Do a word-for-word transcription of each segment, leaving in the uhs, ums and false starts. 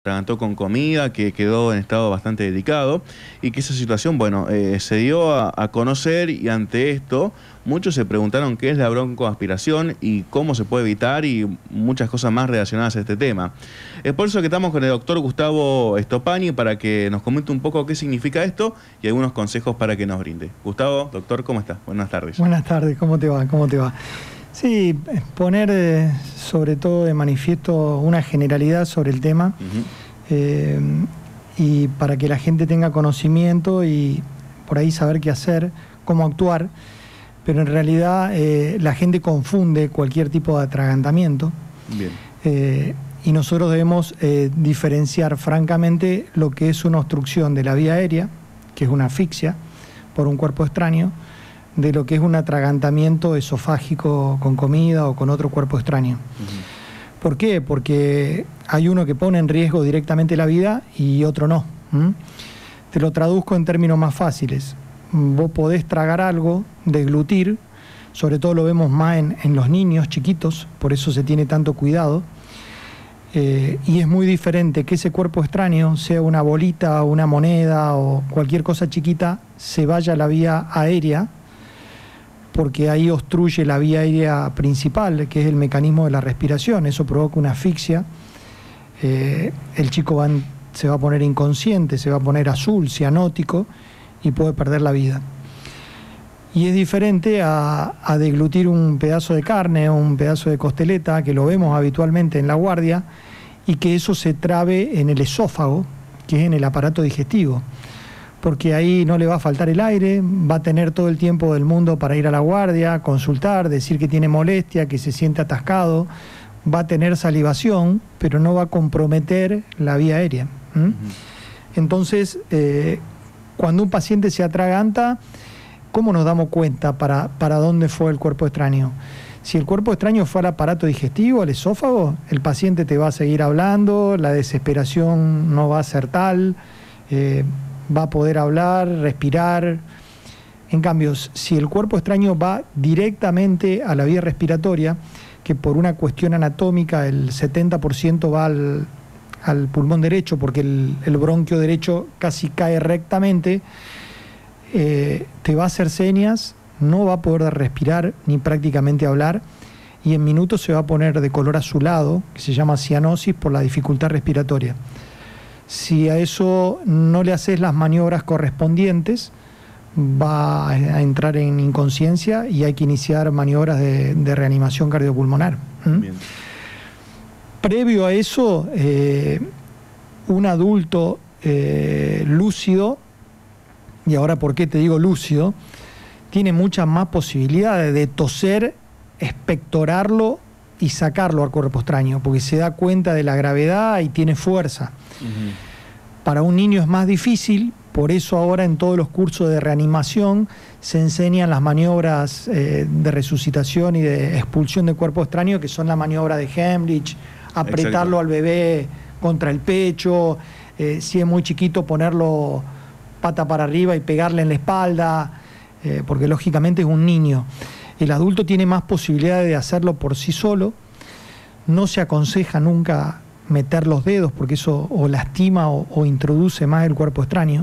atragantó con comida, que quedó en estado bastante delicado y que esa situación, bueno, eh, se dio a, a conocer, y ante esto muchos se preguntaron qué es la broncoaspiración y cómo se puede evitar, y muchas cosas más relacionadas a este tema. Es por eso que estamos con el doctor Gustavo Stoppani para que nos comente un poco qué significa esto y algunos consejos para que nos brinde. Gustavo, doctor, ¿cómo está? Buenas tardes. Buenas tardes, ¿cómo te va? ¿Cómo te va? Sí, poner eh, sobre todo de manifiesto una generalidad sobre el tema, uh-huh. eh, y para que la gente tenga conocimiento y por ahí saber qué hacer, cómo actuar, pero en realidad eh, la gente confunde cualquier tipo de atragantamiento. Bien. Eh, y nosotros debemos eh, diferenciar francamente lo que es una obstrucción de la vía aérea, que es una asfixia por un cuerpo extraño, de lo que es un atragantamiento esofágico con comida o con otro cuerpo extraño. Uh-huh. ¿Por qué? Porque hay uno que pone en riesgo directamente la vida y otro no. ¿Mm? Te lo traduzco en términos más fáciles. Vos podés tragar algo, deglutir, sobre todo lo vemos más en, en los niños chiquitos, por eso se tiene tanto cuidado, eh, y es muy diferente que ese cuerpo extraño, sea una bolita, una moneda o cualquier cosa chiquita, se vaya a la vía aérea, porque ahí obstruye la vía aérea principal, que es el mecanismo de la respiración. Eso provoca una asfixia. Eh, el chico va en, se va a poner inconsciente, se va a poner azul, cianótico, y puede perder la vida. Y es diferente a, a deglutir un pedazo de carne o un pedazo de costeleta, que lo vemos habitualmente en la guardia, y que eso se trabe en el esófago, que es en el aparato digestivo. Porque ahí no le va a faltar el aire, va a tener todo el tiempo del mundo para ir a la guardia, consultar, decir que tiene molestia, que se siente atascado, va a tener salivación, pero no va a comprometer la vía aérea. ¿Mm? Uh-huh. Entonces, eh, cuando un paciente se atraganta, ¿cómo nos damos cuenta para, para dónde fue el cuerpo extraño? Si el cuerpo extraño fue al aparato digestivo, al esófago, el paciente te va a seguir hablando, la desesperación no va a ser tal, eh, va a poder hablar, respirar. En cambio, si el cuerpo extraño va directamente a la vía respiratoria, que por una cuestión anatómica el setenta por ciento va al, al pulmón derecho, porque el, el bronquio derecho casi cae rectamente, eh, te va a hacer señas, no va a poder respirar ni prácticamente hablar, y en minutos se va a poner de color azulado, que se llama cianosis por la dificultad respiratoria. Si a eso no le haces las maniobras correspondientes, va a entrar en inconsciencia y hay que iniciar maniobras de, de reanimación cardiopulmonar. ¿Mm? Bien. Previo a eso, eh, un adulto eh, lúcido, y ahora por qué te digo lúcido, tiene muchas más posibilidades de toser, expectorarlo y sacarlo al cuerpo extraño, porque se da cuenta de la gravedad y tiene fuerza. Uh-huh. Para un niño es más difícil, por eso ahora en todos los cursos de reanimación se enseñan las maniobras eh, de resucitación y de expulsión de cuerpo extraño, que son la maniobra de Hemlich, apretarlo Exacto. al bebé contra el pecho, eh, si es muy chiquito ponerlo pata para arriba y pegarle en la espalda, eh, porque lógicamente es un niño. El adulto tiene más posibilidades de hacerlo por sí solo. No se aconseja nunca meter los dedos porque eso o lastima o, o introduce más el cuerpo extraño.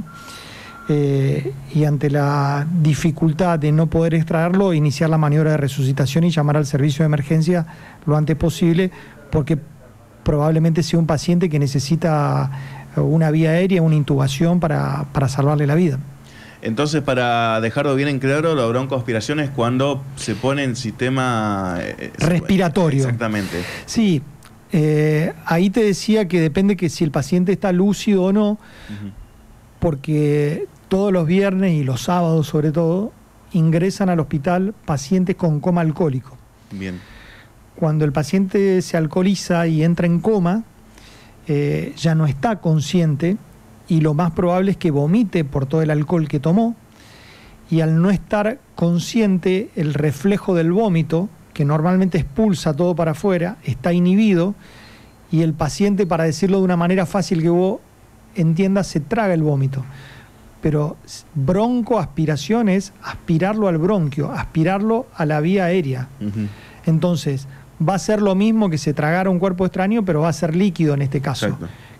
Eh, y ante la dificultad de no poder extraerlo, iniciar la maniobra de resucitación y llamar al servicio de emergencia lo antes posible, porque probablemente sea un paciente que necesita una vía aérea, una intubación para, para salvarle la vida. Entonces, para dejarlo bien en claro, la broncoaspiración es cuando se pone en sistema eh, respiratorio. Exactamente. Sí, eh, ahí te decía que depende que si el paciente está lúcido o no, uh-huh. porque todos los viernes y los sábados sobre todo, ingresan al hospital pacientes con coma alcohólico. Bien. Cuando el paciente se alcoholiza y entra en coma, eh, ya no está consciente, y lo más probable es que vomite por todo el alcohol que tomó, y al no estar consciente, el reflejo del vómito, que normalmente expulsa todo para afuera, está inhibido, y el paciente, para decirlo de una manera fácil que vos entiendas, se traga el vómito. Pero broncoaspiración es aspirarlo al bronquio, aspirarlo a la vía aérea. Uh-huh. Entonces, va a ser lo mismo que se tragara un cuerpo extraño, pero va a ser líquido en este caso. Exacto.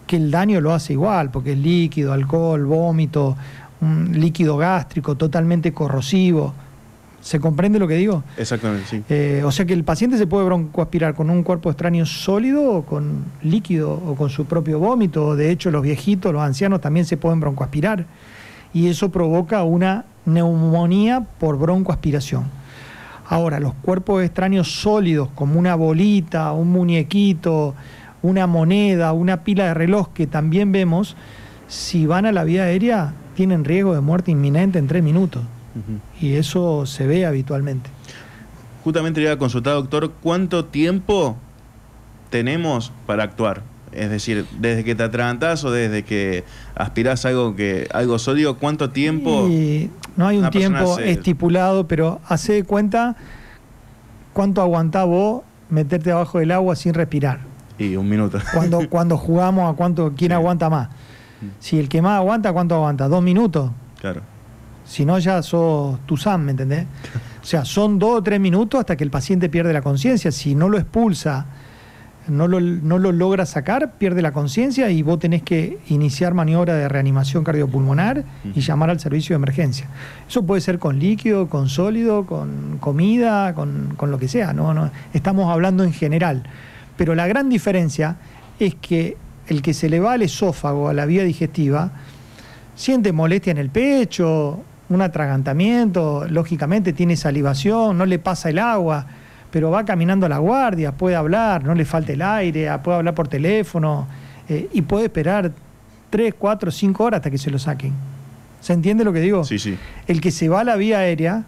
que el daño lo hace igual, porque es líquido, alcohol, vómito, un líquido gástrico totalmente corrosivo. ¿Se comprende lo que digo? Exactamente, sí. Eh, o sea que el paciente se puede broncoaspirar con un cuerpo extraño sólido o con líquido o con su propio vómito. De hecho, los viejitos, los ancianos también se pueden broncoaspirar. Y eso provoca una neumonía por broncoaspiración. Ahora, los cuerpos extraños sólidos, como una bolita, un muñequito, una moneda, una pila de reloj, que también vemos, si van a la vía aérea, tienen riesgo de muerte inminente en tres minutos. Uh-huh. Y eso se ve habitualmente. Justamente le iba a consultar, doctor, ¿cuánto tiempo tenemos para actuar? Es decir, desde que te atragantás o desde que aspirás algo que algo sólido, ¿cuánto tiempo? Y no hay un tiempo se... estipulado, pero hace de cuenta cuánto aguantás vos meterte abajo del agua sin respirar. Y un minuto. Cuando, cuando jugamos a cuánto, quién sí. aguanta más. Si el que más aguanta, ¿cuánto aguanta? ¿Dos minutos? Claro. Si no, ya sos Tuzán, ¿me entendés? O sea, son dos o tres minutos hasta que el paciente pierde la conciencia. Si no lo expulsa, no lo, no lo logra sacar, pierde la conciencia y vos tenés que iniciar maniobra de reanimación cardiopulmonar uh-huh. y llamar al servicio de emergencia. Eso puede ser con líquido, con sólido, con comida, con, con lo que sea. ¿no? No, estamos hablando en general. Pero la gran diferencia es que el que se le va al esófago, a la vía digestiva, siente molestia en el pecho, un atragantamiento, lógicamente tiene salivación, no le pasa el agua, pero va caminando a la guardia, puede hablar, no le falta el aire, puede hablar por teléfono eh, y puede esperar tres, cuatro, cinco horas hasta que se lo saquen. ¿Se entiende lo que digo? Sí, sí. El que se va a la vía aérea,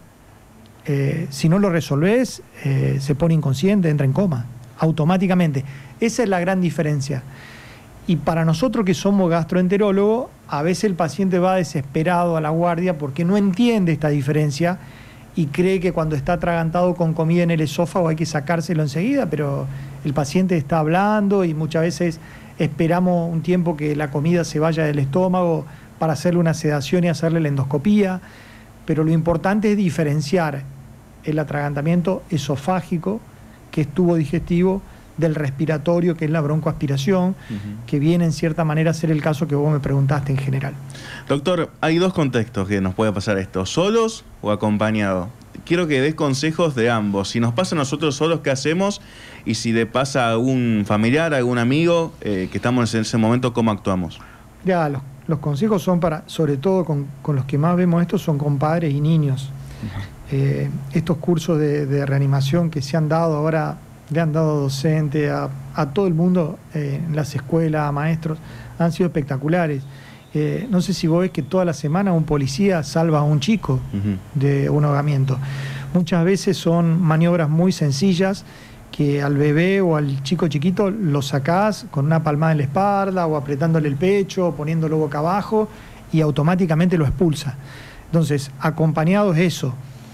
eh, si no lo resolvés, eh, se pone inconsciente, entra en coma, automáticamente. Esa es la gran diferencia. Y para nosotros que somos gastroenterólogos, a veces el paciente va desesperado a la guardia porque no entiende esta diferencia y cree que cuando está atragantado con comida en el esófago hay que sacárselo enseguida, pero el paciente está hablando y muchas veces esperamos un tiempo que la comida se vaya del estómago para hacerle una sedación y hacerle la endoscopía. Pero lo importante es diferenciar el atragantamiento esofágico, que es tubo digestivo, del respiratorio, que es la broncoaspiración, uh-huh. que viene en cierta manera a ser el caso que vos me preguntaste en general. Doctor, hay dos contextos que nos puede pasar esto, solos o acompañados. Quiero que des consejos de ambos. Si nos pasa a nosotros solos, ¿qué hacemos? Y si le pasa a algún familiar, a algún amigo, eh, que estamos en ese momento, ¿cómo actuamos? Ya, los, los consejos son para, sobre todo con, con los que más vemos esto, son con padres y niños. Uh-huh. eh, estos cursos de, de reanimación que se han dado ahora, le han dado docentes a, a todo el mundo, eh, en las escuelas, a maestros, han sido espectaculares. Eh, no sé si vos ves que toda la semana un policía salva a un chico uh-huh. de un ahogamiento. Muchas veces son maniobras muy sencillas que al bebé o al chico chiquito lo sacás con una palmada en la espalda o apretándole el pecho, poniéndolo boca abajo y automáticamente lo expulsa. Entonces, acompañado es eso.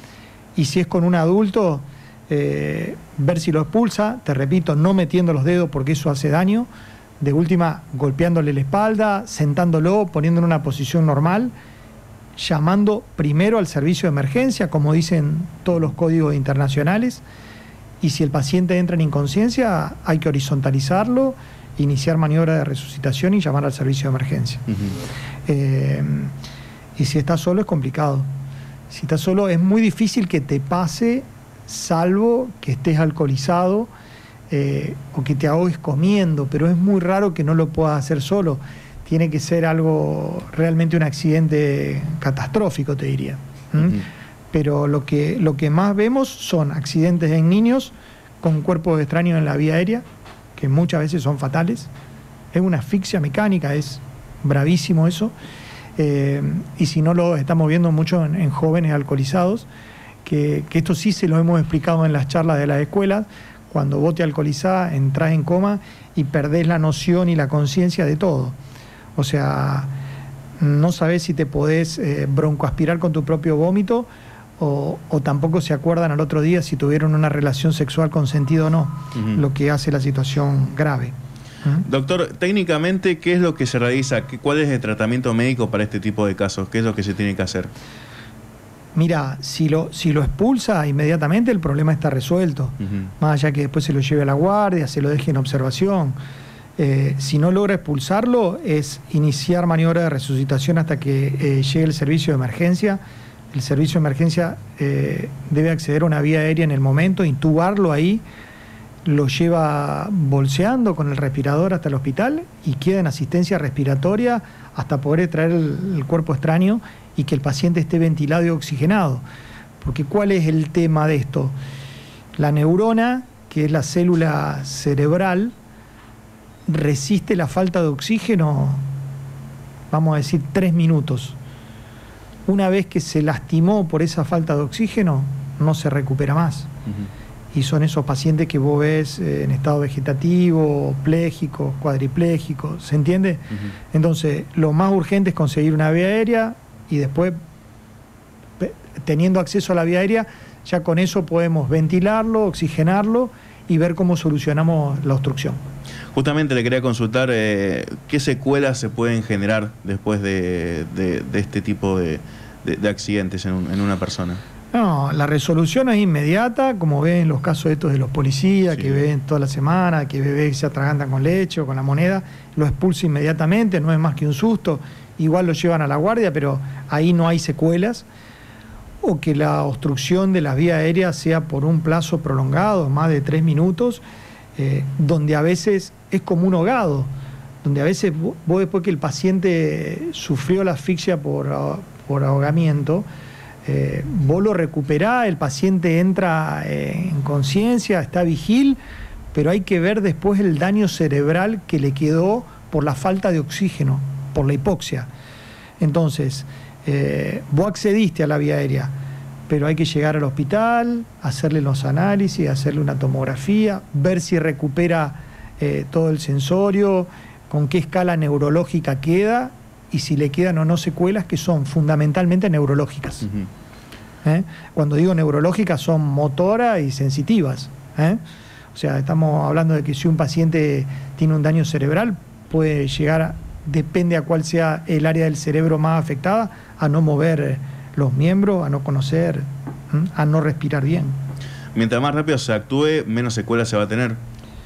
Y si es con un adulto, Eh, ver si lo expulsa, te repito, no metiendo los dedos porque eso hace daño, de última golpeándole la espalda, sentándolo, poniéndolo en una posición normal, llamando primero al servicio de emergencia, como dicen todos los códigos internacionales, y si el paciente entra en inconsciencia hay que horizontalizarlo, iniciar maniobra de resucitación y llamar al servicio de emergencia. Uh-huh. eh, y si estás solo es complicado, si estás solo es muy difícil que te pase, salvo que estés alcoholizado eh, o que te ahogues comiendo, pero es muy raro que no lo puedas hacer solo. Tiene que ser algo, realmente un accidente catastrófico, te diría. ¿Mm? Uh-huh. Pero lo que, lo que más vemos son accidentes en niños con cuerpos extraños en la vía aérea, que muchas veces son fatales. Es una asfixia mecánica, es bravísimo eso. Eh, y si no, lo estamos viendo mucho en, en jóvenes alcoholizados, Que, que esto sí se lo hemos explicado en las charlas de las escuelas. Cuando vos te alcoholizás, entrás en coma y perdés la noción y la conciencia de todo. O sea, no sabés si te podés eh, broncoaspirar con tu propio vómito o, o tampoco se acuerdan al otro día si tuvieron una relación sexual consentida o no, uh-huh. lo que hace la situación grave. ¿Mm? Doctor, técnicamente, ¿qué es lo que se realiza? ¿Cuál es el tratamiento médico para este tipo de casos? ¿Qué es lo que se tiene que hacer? Mira, si lo, si lo expulsa inmediatamente el problema está resuelto, uh-huh. más allá que después se lo lleve a la guardia, se lo deje en observación. Eh, si no logra expulsarlo, es iniciar maniobra de resucitación hasta que eh, llegue el servicio de emergencia. El servicio de emergencia eh, debe acceder a una vía aérea en el momento, intubarlo ahí, lo lleva bolseando con el respirador hasta el hospital y queda en asistencia respiratoria hasta poder traer el, el cuerpo extraño y que el paciente esté ventilado y oxigenado. Porque ¿cuál es el tema de esto? La neurona, que es la célula cerebral, resiste la falta de oxígeno, vamos a decir, tres minutos. Una vez que se lastimó por esa falta de oxígeno, no se recupera más. Uh-huh. Y son esos pacientes que vos ves en estado vegetativo, pléjico, cuadripléjico, ¿se entiende? Uh-huh. Entonces, lo más urgente es conseguir una vía aérea y después, teniendo acceso a la vía aérea, ya con eso podemos ventilarlo, oxigenarlo y ver cómo solucionamos la obstrucción. Justamente le quería consultar eh, qué secuelas se pueden generar después de, de, de este tipo de, de, de accidentes en, un, en una persona. No, la resolución es inmediata, como ven los casos estos de los policías, sí, que ven toda la semana, que bebés que se atragantan con leche o con la moneda, lo expulsa inmediatamente, no es más que un susto, igual lo llevan a la guardia, pero ahí no hay secuelas. O que la obstrucción de las vías aéreas sea por un plazo prolongado, más de tres minutos, eh, donde a veces es como un ahogado, donde a veces vos después que el paciente sufrió la asfixia por, por ahogamiento, eh, vos lo recuperás, el paciente entra eh, en conciencia, está vigil, pero hay que ver después el daño cerebral que le quedó por la falta de oxígeno, por la hipoxia. Entonces, eh, vos accediste a la vía aérea, pero hay que llegar al hospital, hacerle los análisis, hacerle una tomografía, ver si recupera eh, todo el sensorio, con qué escala neurológica queda y si le quedan o no secuelas que son fundamentalmente neurológicas. Uh-huh. ¿Eh? Cuando digo neurológicas son motoras y sensitivas. ¿Eh? O sea, estamos hablando de que si un paciente tiene un daño cerebral, puede llegar, a, depende a cuál sea el área del cerebro más afectada, a no mover los miembros, a no conocer, ¿eh? a no respirar bien. Mientras más rápido se actúe, menos secuelas se va a tener.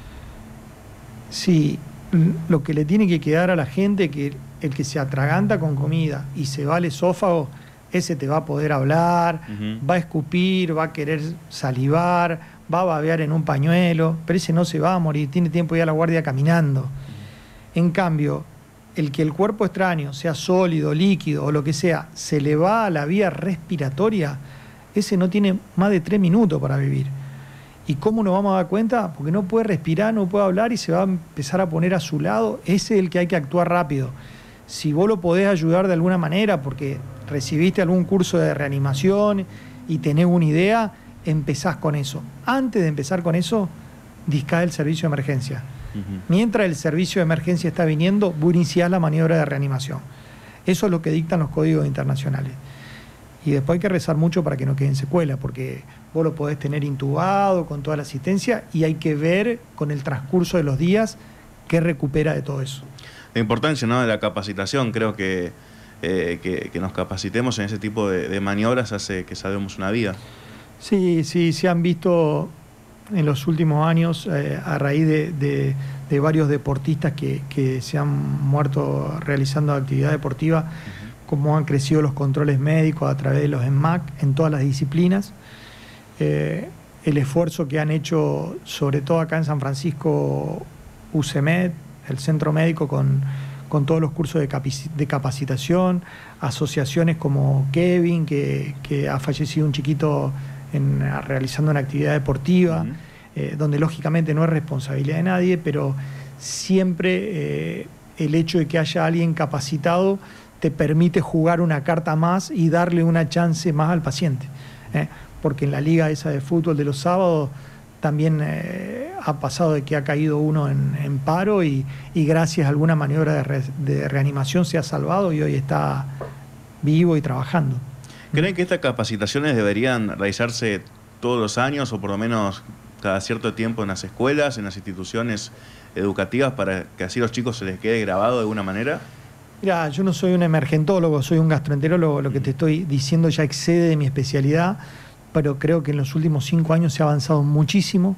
Sí, lo que le tiene que quedar a la gente, que el que se atraganta con comida y se va al esófago, ese te va a poder hablar, uh-huh. va a escupir, va a querer salivar, va a babear en un pañuelo, pero ese no se va a morir, tiene tiempo ya la guardia caminando. Uh-huh. En cambio, el que el cuerpo extraño, sea sólido, líquido o lo que sea, se le va a la vía respiratoria, ese no tiene más de tres minutos para vivir. ¿Y cómo nos vamos a dar cuenta? Porque no puede respirar, no puede hablar y se va a empezar a poner a su lado. Ese es el que hay que actuar rápido. Si vos lo podés ayudar de alguna manera, porque recibiste algún curso de reanimación y tenés una idea, empezás con eso. Antes de empezar con eso, discá el servicio de emergencia. Uh-huh. Mientras el servicio de emergencia está viniendo, vos iniciás la maniobra de reanimación. Eso es lo que dictan los códigos internacionales. Y después hay que rezar mucho para que no queden secuelas, porque vos lo podés tener intubado con toda la asistencia y hay que ver con el transcurso de los días qué recupera de todo eso. La importancia, ¿no?, de la capacitación, creo que, eh, que, que nos capacitemos en ese tipo de, de maniobras hace que salvemos una vida. Sí, sí, se han visto en los últimos años, eh, a raíz de, de, de varios deportistas que, que se han muerto realizando actividad deportiva, uh-huh. cómo han crecido los controles médicos a través de los E M A C en todas las disciplinas. Eh, el esfuerzo que han hecho, sobre todo acá en San Francisco, U C M E D, el centro médico con, con todos los cursos de, capaci de capacitación, asociaciones como Kevin, que, que ha fallecido un chiquito en, realizando una actividad deportiva, uh-huh. eh, donde lógicamente no es responsabilidad de nadie, pero siempre eh, el hecho de que haya alguien capacitado te permite jugar una carta más y darle una chance más al paciente. ¿eh? Porque en la liga esa de fútbol de los sábados también eh, ha pasado de que ha caído uno en, en paro y, y gracias a alguna maniobra de, re, de reanimación se ha salvado y hoy está vivo y trabajando. ¿Creen que estas capacitaciones deberían realizarse todos los años o por lo menos cada cierto tiempo en las escuelas, en las instituciones educativas, para que así a los chicos se les quede grabado de alguna manera? Mira, yo no soy un emergentólogo, soy un gastroenterólogo, lo que te estoy diciendo ya excede de mi especialidad, pero creo que en los últimos cinco años se ha avanzado muchísimo.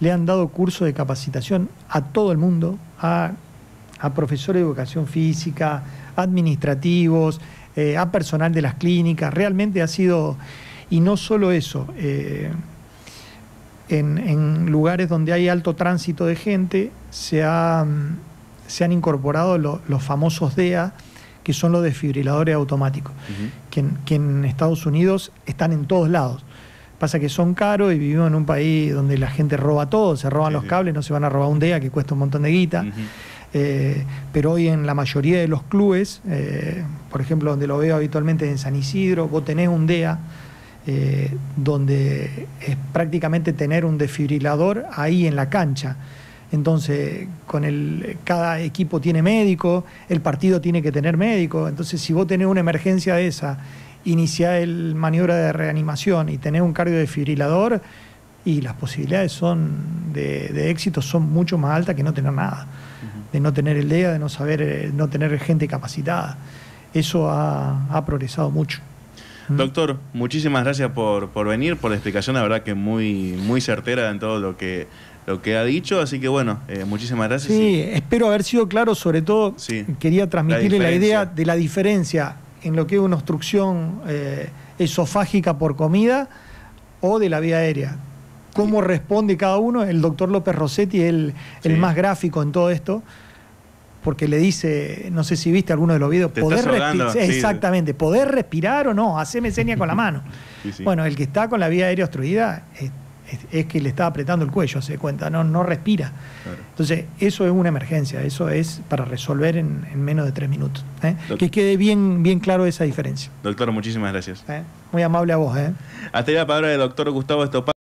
le han dado cursos de capacitación a todo el mundo, a, a profesores de educación física, administrativos, eh, a personal de las clínicas. Realmente ha sido, y no solo eso, eh, en, en lugares donde hay alto tránsito de gente, se, ha, se han incorporado lo, los famosos D E A, que son los desfibriladores automáticos, uh-huh. que, en, que en Estados Unidos están en todos lados. Pasa que son caros y vivimos en un país donde la gente roba todo, se roban sí, los sí. cables, no se van a robar un D E A que cuesta un montón de guita. Uh-huh. eh, pero hoy en la mayoría de los clubes, eh, por ejemplo, donde lo veo habitualmente en San Isidro, vos tenés un D E A eh, donde es prácticamente tener un desfibrilador ahí en la cancha. Entonces, con el, cada equipo tiene médico, el partido tiene que tener médico. Entonces, si vos tenés una emergencia de esa, iniciar el maniobra de reanimación y tenés un cardiodesfibrilador, y las posibilidades son de, de éxito son mucho más altas que no tener nada. Uh-huh. De no tener el D E A, de no saber, no tener gente capacitada. Eso ha, ha progresado mucho. Doctor, muchísimas gracias por, por venir, por la explicación, la verdad que muy, muy certera en todo lo que... lo que ha dicho, así que bueno, eh, muchísimas gracias. Sí, y... espero haber sido claro, sobre todo sí. quería transmitirle la, la idea de la diferencia en lo que es una obstrucción eh, esofágica por comida o de la vía aérea. Cómo sí. responde cada uno. El doctor López Rossetti es el, sí. el más gráfico en todo esto, porque le dice, no sé si viste alguno de los videos, poder respirar, sí. exactamente, poder respirar o no, haceme seña con la mano. Sí, sí. Bueno, el que está con la vía aérea obstruida es, es que le está apretando el cuello, se cuenta, no, no respira. Claro. Entonces, eso es una emergencia, eso es para resolver en, en menos de tres minutos. ¿eh? Que quede bien, bien claro esa diferencia. Doctor, muchísimas gracias. ¿Eh? Muy amable a vos. ¿eh? Hasta ahí la palabra del doctor Gustavo Estopar.